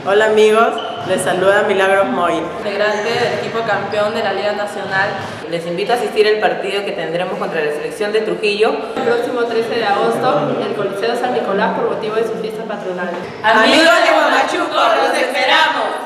Hola amigos, les saluda Milagros Moy, integrante del equipo campeón de la Liga Nacional. Les invito a asistir al partido que tendremos contra la selección de Trujillo El próximo 13 de agosto en el Coliseo San Nicolás por motivo de su fiesta patronal. Amigos de Huamachuco, los esperamos.